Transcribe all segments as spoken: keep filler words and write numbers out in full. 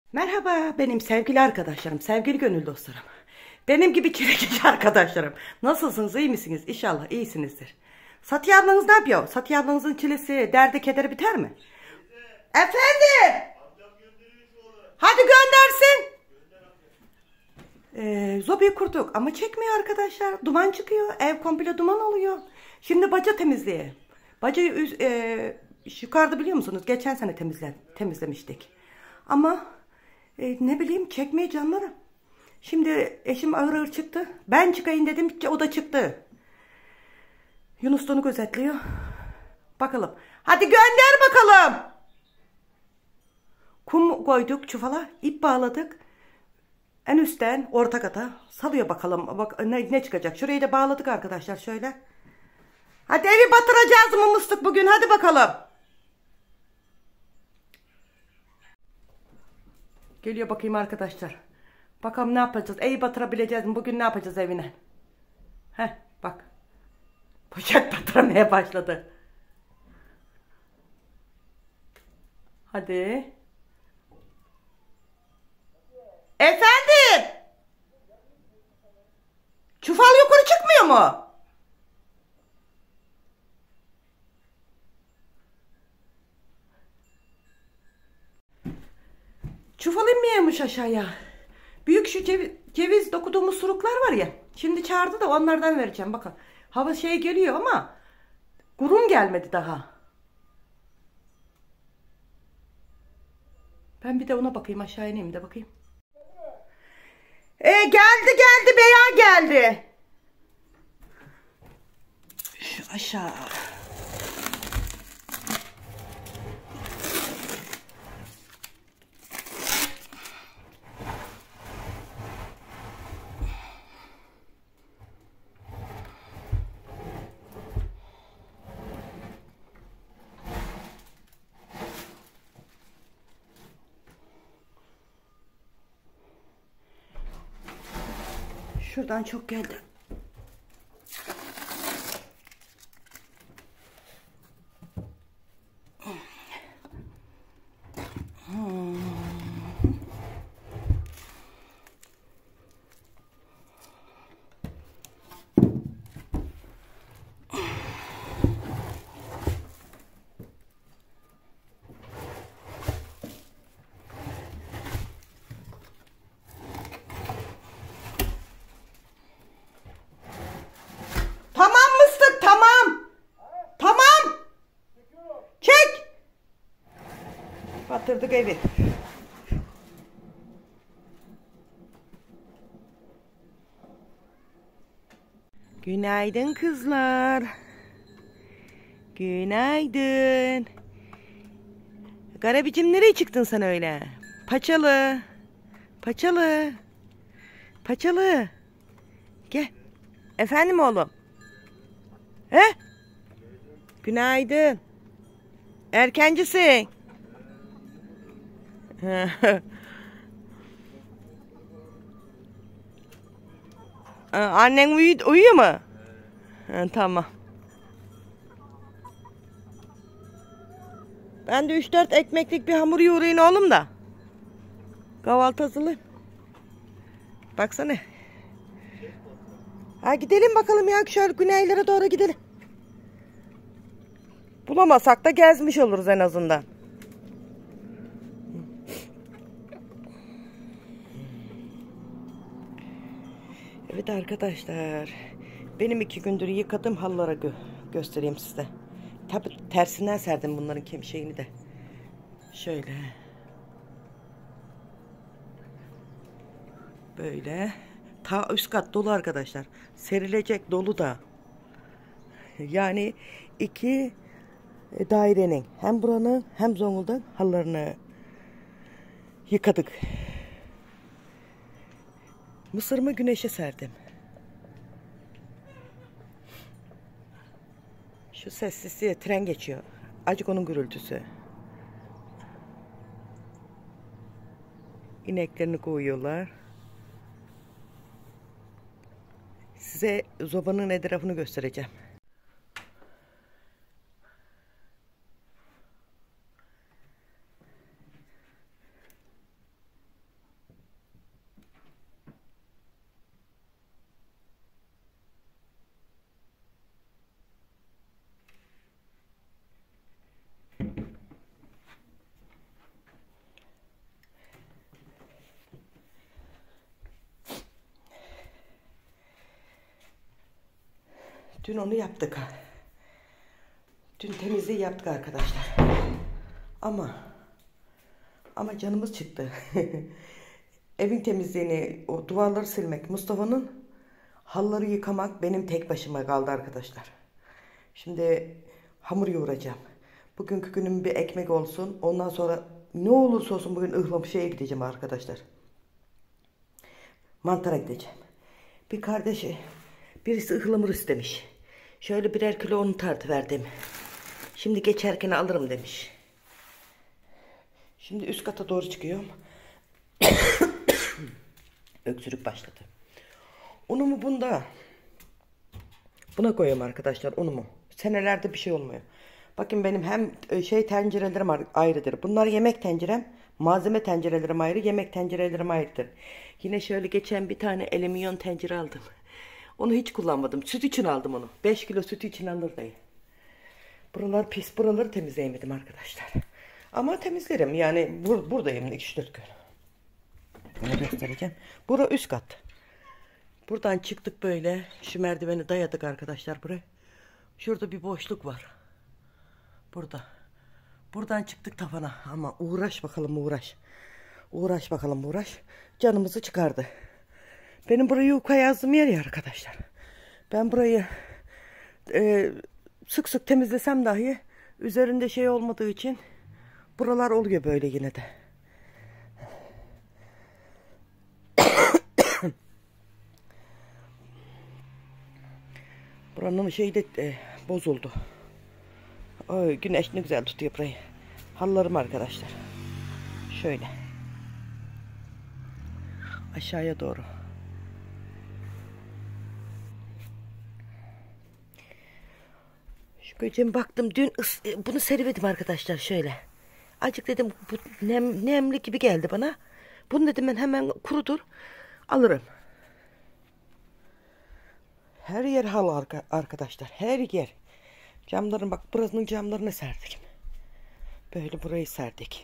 Merhaba benim sevgili arkadaşlarım, sevgili gönül dostlarım. Benim gibi çilekeş arkadaşlarım. Nasılsınız, iyi misiniz? İnşallah iyisinizdir. Satiye ablanız ne yapıyor? Satiye ablanızın çilesi, derdi, kederi biter mi? Efendim? Hadi göndersin. Ee, Zobi'yi kurduk ama çekmiyor arkadaşlar. Duman çıkıyor. Ev komple duman oluyor. Şimdi baca temizliği. Bacayı üz- e, yukarıda biliyor musunuz? Geçen sene temizle temizlemiştik. Ama e, ne bileyim çekmeye canlarım. Şimdi eşim ağır ağır çıktı. Ben çıkayım dedim. O da çıktı. Yunus da onu gözetliyor. Bakalım. Hadi gönder bakalım. Kum koyduk çuvala. İp bağladık. En üstten orta kata salıyor bakalım. Bak ne, ne çıkacak. Şurayı da bağladık arkadaşlar şöyle. Hadi evi batıracağız mı mıstık bugün. Hadi bakalım. Geliyor bakayım arkadaşlar. Bakalım ne yapacağız? Evi batırabileceğiz mi? Bugün ne yapacağız evine? Heh bak. Poşet batıramaya başladı. Hadi. Efendim? Çuval yukarı çıkmıyor mu? Çuval inmiyormuş aşağıya. Büyük şu ceviz, ceviz dokuduğumuz suruklar var ya. Şimdi çağırdı da onlardan vereceğim. Bakın. Hava şey geliyor ama kurum gelmedi daha. Ben bir de ona bakayım, aşağı ineyim de bakayım. E geldi geldi Beya geldi. Şu aşağı. Şuradan çok geldi. Tamam mıstık tamam. Tamam. Çek. Batırdık evi. Günaydın kızlar. Günaydın. Garabicim nereye çıktın sen öyle? Paçalı. Paçalı. Paçalı. Gel. Efendim oğlum. He? Günaydın. Erkencisin. Annen uyu uyuyor mu? Ha, tamam. Ben de üç dört ekmeklik bir hamur yoğurayım oğlum da. Kahvaltı hazırlayayım. Baksana. Ha gidelim bakalım ya, şöyle güneylere doğru gidelim. Bulamasak da gezmiş oluruz en azından. Evet arkadaşlar. Benim iki gündür yıkadığım halılara gö göstereyim size. Tabi tersinden serdim bunların kem şeyini de. Şöyle. Böyle. Ta üst kat dolu arkadaşlar. Serilecek dolu da. Yani iki dairenin hem buranın hem Zonguldak halılarını yıkadık. Mısırımı güneşe serdim. Şu sessizliğe tren geçiyor. Acık onun gürültüsü. İneklerini koyuyorlar. Size zobanın etrafını göstereceğim. Dün onu yaptık. Dün temizliği yaptık arkadaşlar. Ama ama canımız çıktı. Evin temizliğini, o duvarları silmek, Mustafa'nın halları yıkamak benim tek başıma kaldı arkadaşlar. Şimdi hamur yoğuracağım. Bugünkü günüm bir ekmek olsun. Ondan sonra ne olursa olsun bugün ıhlam şeye gideceğim arkadaşlar. Mantara gideceğim. Bir kardeşi, birisi ıhlamur istemiş. Şöyle birer kilo onu tartıverdim. Şimdi geçerken alırım demiş. Şimdi üst kata doğru çıkıyorum. Öksürük başladı. Unumu bunda. Buna koyuyorum arkadaşlar unumu. Senelerde bir şey olmuyor. Bakın benim hem şey tencerelerim ayrıdır. Bunlar yemek tencerem. Malzeme tencerelerim ayrı. Yemek tencerelerim ayrıdır. Yine şöyle geçen bir tane alüminyum tencere aldım. Onu hiç kullanmadım. Süt için aldım onu. beş kilo süt için alır dayı. Buralar pis. Buraları temizleyemedim arkadaşlar. Ama temizlerim. Yani bur buradayım üç dört gün. Bunu göstereceğim. Bura üst kat. Buradan çıktık böyle. Şu merdiveni dayadık arkadaşlar buraya. Şurada bir boşluk var. Burada. Buradan çıktık tavana. Ama uğraş bakalım uğraş. Uğraş bakalım uğraş. Canımızı çıkardı. Benim burayı yuka yazdığım yer ya arkadaşlar. Ben burayı e, sık sık temizlesem dahi üzerinde şey olmadığı için buralar oluyor böyle yine de. Buranın şeyi de e, bozuldu. Oy, güneş ne güzel tutuyor burayı. Hallarım arkadaşlar. Şöyle. Aşağıya doğru. Şu böceğime baktım. Dün ıs bunu serivedim arkadaşlar şöyle. Azıcık dedim bu nem, nemli gibi geldi bana. Bunu dedim ben hemen kurudur. Alırım. Her yer hal arkadaşlar. Her yer. Camların bak burasının camlarını serdik. Böyle burayı serdik.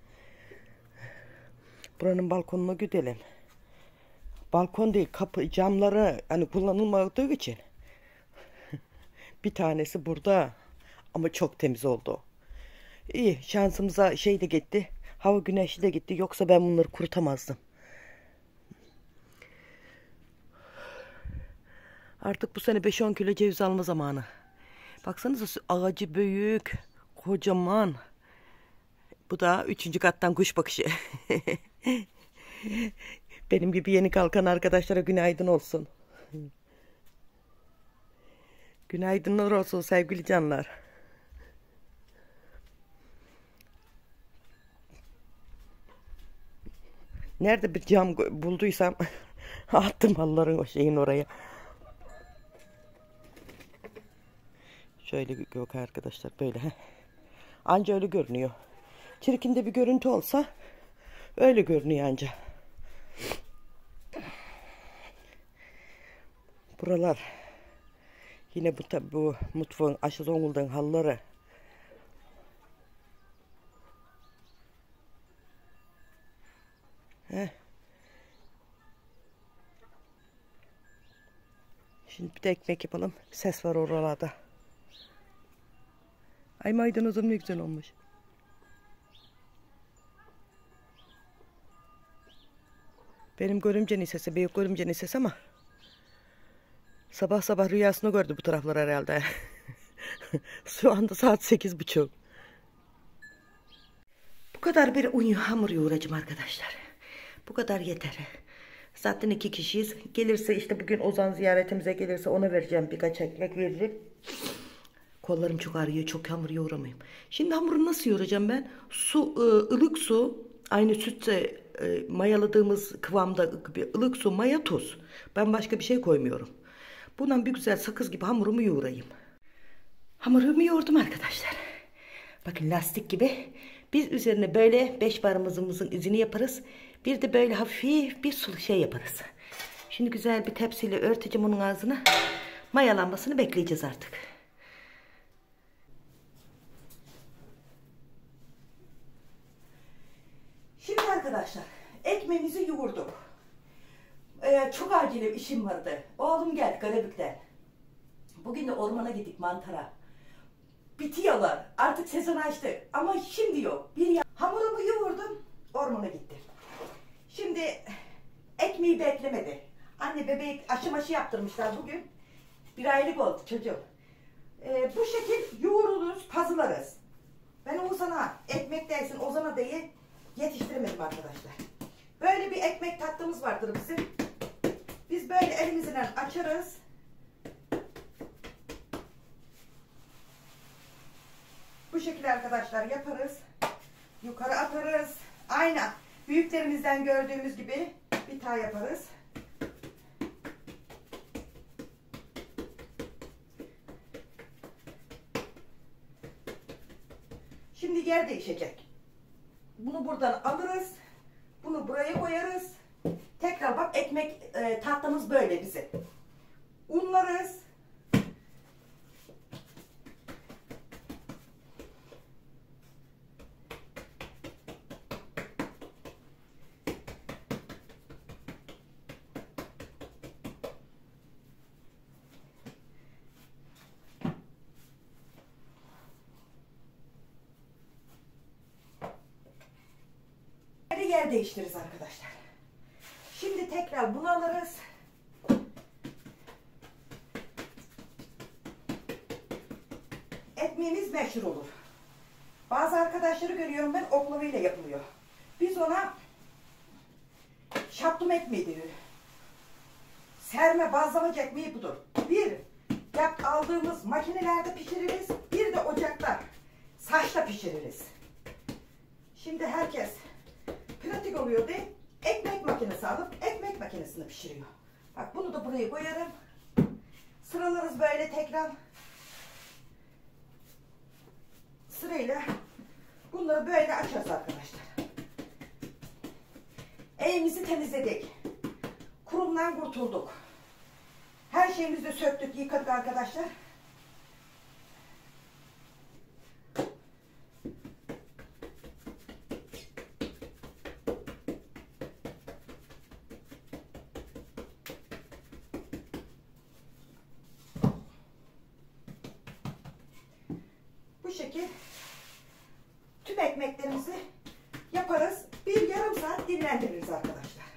Buranın balkonuna gidelim. Balkon değil kapı camları hani kullanılmadığı için. Bir tanesi burada. Ama çok temiz oldu. İyi şansımıza şey de gitti. Hava güneşli de gitti. Yoksa ben bunları kurutamazdım. Artık bu sene beş on kilo ceviz alma zamanı. Baksanıza ağacı büyük. Kocaman. Bu da üçüncü kattan kuş bakışı. Benim gibi yeni kalkan arkadaşlara günaydın olsun. Günaydınlar olsun sevgili canlar. Nerede bir cam bulduysam attım halların o şeyin oraya. Şöyle yok arkadaşlar böyle. Anca öyle görünüyor. Çirkinde bir görüntü olsa öyle görünüyor anca. Buralar yine bu tabi bu mutfağın aşı Zonguldak'ın halları. Heh. Şimdi bir de ekmek yapalım. Ses var oralarda. Ay maydanozum ne güzel olmuş. Benim görümcenin sesi, büyük görümcenin sesi ama sabah sabah rüyasını gördü bu taraflar herhalde. Şu anda saat sekiz buçuk. Bu kadar bir un hamur yoğuracağım arkadaşlar. Bu kadar yeter. Zaten iki kişiyiz. Gelirse işte bugün Ozan ziyaretimize gelirse ona vereceğim. Birkaç ekmek veririm. Kollarım çok ağrıyor. Çok hamur yoğuramayayım. Şimdi hamuru nasıl yoğuracağım ben? Su, ılık su. Aynı sütle mayaladığımız kıvamda bir ılık su, maya, tuz. Ben başka bir şey koymuyorum. Bundan bir güzel sakız gibi hamurumu yoğurayım. Hamurumu yoğurdum arkadaşlar. Bakın lastik gibi. Biz üzerine böyle beş parmağımızın izini yaparız. Bir de böyle hafif bir sulu şey yaparız. Şimdi güzel bir tepsiyle örteceğim onun ağzını. Mayalanmasını bekleyeceğiz artık. Şimdi arkadaşlar ekmeğimizi yoğurduk. Ee, çok acil işim vardı. Oğlum geldi Karabük'ten. Bugün de ormana gittik, mantara. Bitiyorlar. Artık sezon açtı. Ama şimdi yok. Bir ya hamurumu yoğurdum. Ormana gittim. Şimdi ekmeği beklemedi. Anne bebek aşı maşı yaptırmışlar bugün. Bir aylık oldu çocuğum. Ee, bu şekil yoğururuz, pazılarız. Ben Oğuzhan'a ekmek dersin, Ozan'a diye yetiştiremedim arkadaşlar. Böyle bir ekmek tatlımız vardır bizim. Biz böyle elimizle açarız. Bu şekilde arkadaşlar yaparız. Yukarı atarız. Aynı büyüklerimizden gördüğümüz gibi bir tane yaparız. Şimdi yer değişecek. Bunu buradan alırız. Bunu buraya koyarız. Tekrar bak ekmek e, tahtamız böyle bizim. Unlarız. Yer değiştiririz arkadaşlar. Şimdi tekrar bunu alırız. Ekmeğimiz meşhur olur. Bazı arkadaşları görüyorum ben, oklava ile yapılıyor. Biz ona şaptım ekmeği diyor. Serme bazlamacı ekmeği budur. Bir, yap aldığımız makinelerde pişiririz. Bir de ocakta, saçta pişiririz. Şimdi herkes pratik oluyor diye ekmek makinesi alıp ekmek makinesinde pişiriyor. Bak bunu da buraya koyarım. Sıralarız böyle tekrar. Sırayla bunları böyle açarız arkadaşlar. Evimizi temizledik. Kurumdan kurtulduk. Her şeyimizi de söktük, yıkadık arkadaşlar. Bu şekil tüm ekmeklerimizi yaparız. Bir yarım saat dinlendiririz arkadaşlar.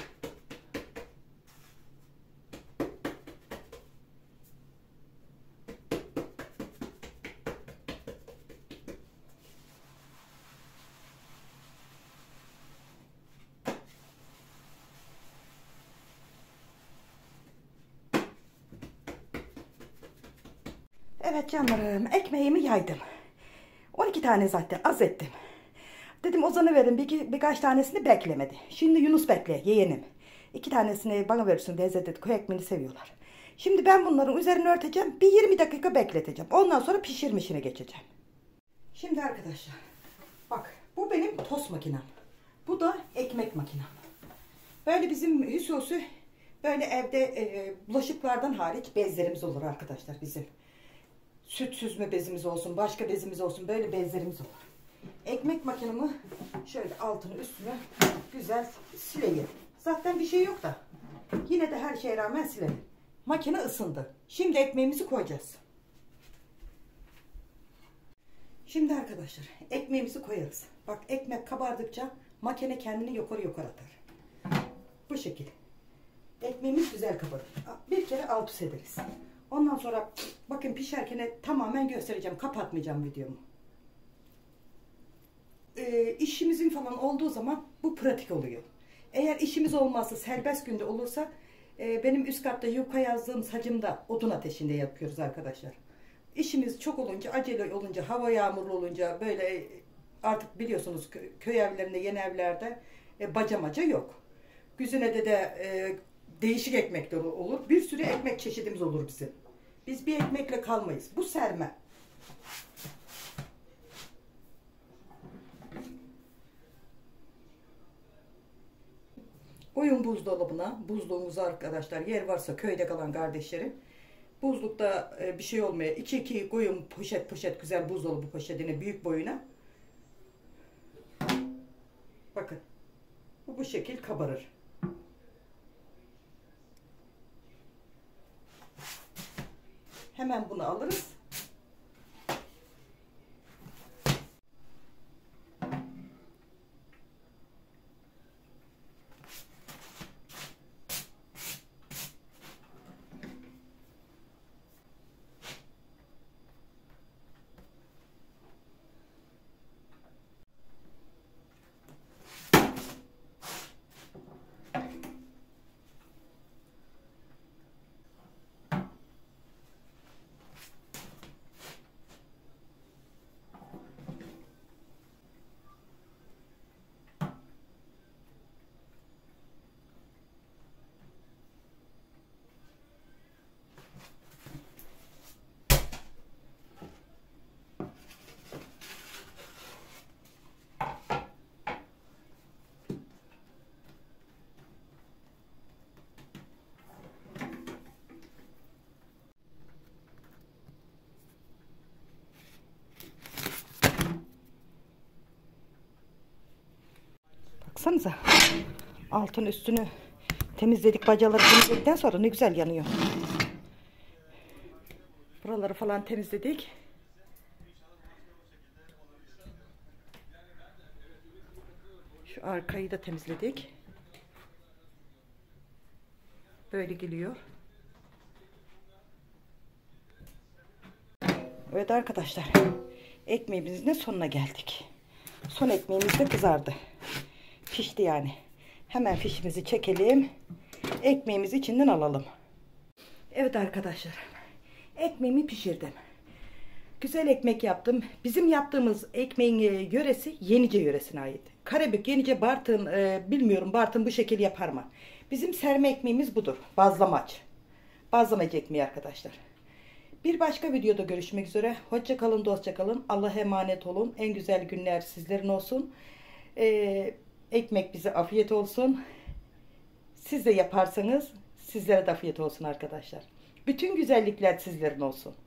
Evet canlarım, ekmeğimi yaydım. on iki tane zaten az ettim. Dedim Ozan'a verin, bir, birkaç tanesini beklemedi. Şimdi Yunus bekle, yeğenim. İki tanesini bana verirsin, Deze dedi, köy ekmeğini seviyorlar. Şimdi ben bunların üzerine örteceğim, bir yirmi dakika bekleteceğim. Ondan sonra pişirmişine geçeceğim. Şimdi arkadaşlar, bak bu benim tost makinem. Bu da ekmek makinem. Böyle bizim hüsosu, böyle evde e, bulaşıklardan hariç bezlerimiz olur arkadaşlar bizim. Süt süzme bezimiz olsun, başka bezimiz olsun, böyle bezlerimiz olur. Ekmek makinemi şöyle altını üstüne güzel sileyim. Zaten bir şey yok da yine de her şeye rağmen silelim. Makine ısındı. Şimdi ekmeğimizi koyacağız. Şimdi arkadaşlar ekmeğimizi koyarız. Bak ekmek kabardıkça makine kendini yukarı yukarı atar. Bu şekilde. Ekmeğimiz güzel kabarır. Bir kere alt üst ederiz. Ondan sonra bakın pişerken tamamen göstereceğim. Kapatmayacağım videomu. E, işimizin falan olduğu zaman bu pratik oluyor. Eğer işimiz olmazsa, serbest günde olursa e, benim üst katta yuka yazdığım sacımda odun ateşinde yapıyoruz arkadaşlar. İşimiz çok olunca, acele olunca, hava yağmurlu olunca böyle artık biliyorsunuz köy evlerinde, yeni evlerde e, bacamaca yok. Güzine de e, değişik ekmekler olur. Bir sürü ekmek çeşidimiz olur bizim. Biz bir ekmekle kalmayız. Bu serme. Koyun buzdolabına, buzluğumuza arkadaşlar, yer varsa köyde kalan kardeşlerim. Buzlukta bir şey olmuyor. iki iki koyun poşet poşet güzel buzdolabı poşetini büyük boyuna. Bakın. Bu bu şekil kabarır. Hemen bunu alırız. Baksanıza. Altın üstünü temizledik. Bacaları temizledikten sonra ne güzel yanıyor. Buraları falan temizledik. Şu arkayı da temizledik. Böyle geliyor. Evet arkadaşlar. Ekmeğimizin de sonuna geldik. Son ekmeğimiz de kızardı. Pişti yani. Hemen fişimizi çekelim. Ekmeğimizi içinden alalım. Evet arkadaşlar. Ekmeğimi pişirdim. Güzel ekmek yaptım. Bizim yaptığımız ekmeğin yöresi Yenice yöresine ait. Karabük, Yenice, Bartın, e, bilmiyorum Bartın bu şekil yapar mı? Bizim serme ekmeğimiz budur. Bazlamaç. Bazlamacı ekmeği arkadaşlar. Bir başka videoda görüşmek üzere. Hoşça kalın, dostça kalın. Allah'a emanet olun. En güzel günler sizlerin olsun. Ee, ekmek bize afiyet olsun. Siz de yaparsanız sizlere de afiyet olsun arkadaşlar. Bütün güzellikler sizlerin olsun.